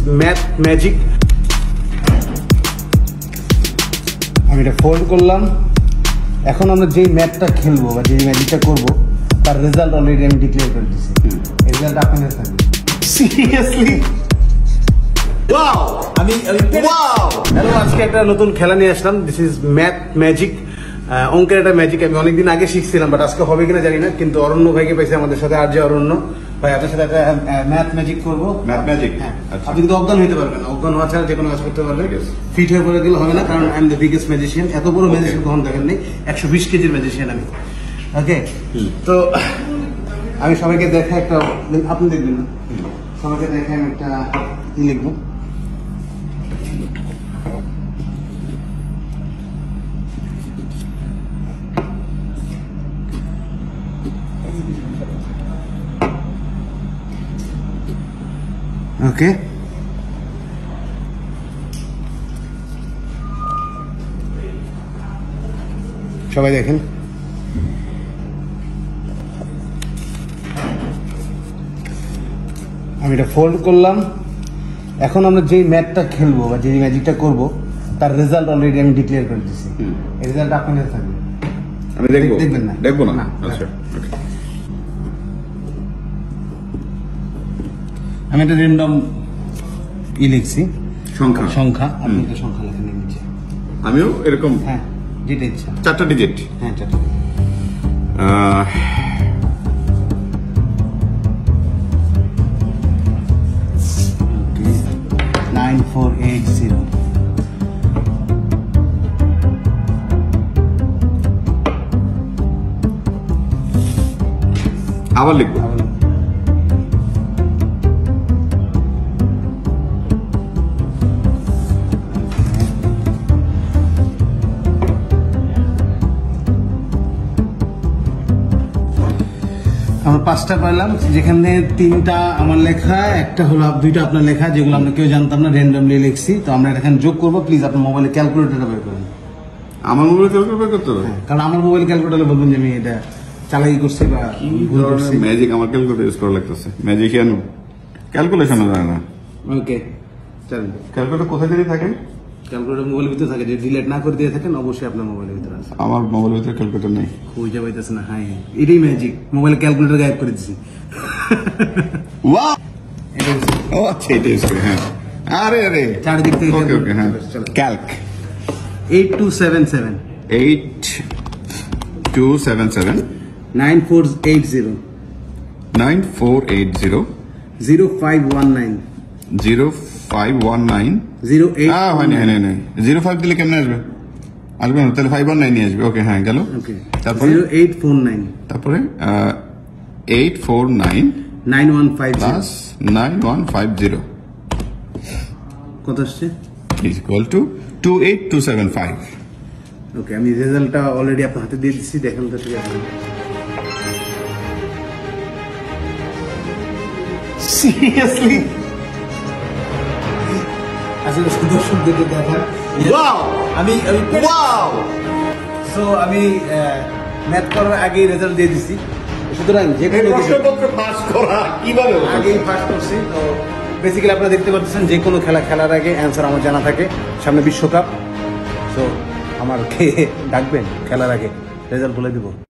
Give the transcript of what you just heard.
Math magic. আমি এটা fold করলাম। এখন আমরা যেই ম্যাথটা খেলবো বা যেই ম্যাজিকটা করবো তার রেজাল্ট অলরেডি আমি ডিক্লেয়ার করে দিচ্ছি। এই রেজাল্ট আপনাদের থাকবে। Seriously wow! আমি ওয়াও! হ্যালো, আজকে একটা নতুন খেলা নিয়ে আসলাম। দিস ইজ ম্যাথ ম্যাজিক, অঙ্কের একটা ম্যাজিক। আমি অনেকদিন আগে শিখছিলাম, বাট আজকে হবে কিনা জানি না। কিন্তু অরণ্য ভাইকে পাইছে আমাদের সাথে, আর যে অরণ্য ভাই, আপনার সাথে একটা ম্যাথ ম্যাজিক করবো। ম্যাথ ম্যাজিক, হ্যাঁ, আপনি কিন্তু অজ্ঞান হইতে পারবেন। অজ্ঞান হওয়া ছাড়া যে কোনো কাজ করতে পারবেন। ফিট হয়ে পড়ে গেলে হবে না, কারণ I am the biggest magician. এত বড় ম্যাজিশিয়ান কখন দেখেন নেই। 120 কেজির ম্যাজিশিয়ান আমি। ওকে, তো আমি সবাইকে দেখা একটা, আপনি দেখবেন না, সবাইকে দেখে আমি একটা কি লিখবো। ওকে, সবাই দেখেন। আমি এটা ফোল্ড করলাম। এখন আমরা যেই ম্যাথটা খেলবো বা যেই ম্যাজিকটা করবো তার রেজাল্ট অলরেডি আমি ডিক্লেয়ার করে দিচ্ছি। এই রেজাল্ট আপনাদের থাকবে। আমি দেখবো? দেখবেন না? দেখবো না। না। আচ্ছা, ওকে। আমি একটা র্যান্ডম লিখছি, সংখ্যা। আপনি একটা সংখ্যা লেখেন নিচে। আমিও এরকম, হ্যাঁ, যেটা ইচ্ছা। 4টা ডিজিট। হ্যাঁ, 4টা। 9480। আবার লিখবো। আমরা 5টা পাইলাম, যেখানে 3টা আমার লেখা, একটা হলো 2টা আপনার লেখা, যেগুলো আমরা কেউ জানতাম না, র্যান্ডমলি লিখছি। তো আমরা এখানে যোগ করবো। প্লিজ আপনার মোবাইলে ক্যালকুলেটরটা বের করেন। আমার মোবাইল ক্যালকুলেট করতে হবে? হ্যাঁ, কারণ আমার মোবাইল ক্যালকুলেটরে বলবেন যে আমি এটা চালাই করছি বা ভুল করছি। ম্যাজিক আমার ক্যালকুলেটর ইউজ করা লাগতেছে। ম্যাজিশিয়ান ক্যালকুলেশন জানে না। ওকে, চলেন। ক্যালকুলেটর কোথায় যদি থাকে? ক্যালকুলেটর মোবাইলের ভিতরে থাকে, যে ডিলিট না করে দিয়ে থাকেন অবশ্যই আপনার মোবাইলের ভিতরে আছে। আমার মোবাইলের ভিতরে ক্যালকুলেটর নেই। খুঁজে পাইতেছে না। হ্যাঁ, এটাই ম্যাজিক। মোবাইলে ক্যালকুলেটর গায়েব করে দিচ্ছি। ওয়াও! ও আচ্ছা, এটা ইউজ করি। হ্যাঁ, আরে চারদিক থেকে ওকে ওকে। হ্যাঁ, ক্যালক 8277 8277 9480 9480 0519 0519 08। হয় না, 05 দিলে কেমনে আসবে? আসবে না, তাহলে 519 নিয়ে আসবে। ওকে, হ্যাঁ, গেল। ওকে, তারপরে 0849 তারপরে 849 9150 প্লাস 9150 কত আসছে? Is equal to 28275। ওকে, আমি রেজাল্টটা অলরেডি আপনার হাতে দিয়ে দিচ্ছি, দেখেন তো ঠিক আছে। সিরিয়াসলি আসলে দর্শকদেরকে দেখার ওয়াও! আমি ওয়াও! সো আমি ম্যাথ করার আগেই রেজাল্ট দিয়ে দিছি। সুতরাং যে কোনো প্রশ্নপত্র পাস করা কিভাবে আগেই পাস করছি। তো বেসিক্যালি আপনারা দেখতে পাচ্ছেন যে কোনো খেলা খেলার আগে অ্যান্সার আমার জানা থাকে। সামনে বিশ্বকাপ, সো আমাকে ডাকবেন খেলার আগে, রেজাল্ট বলে দিব।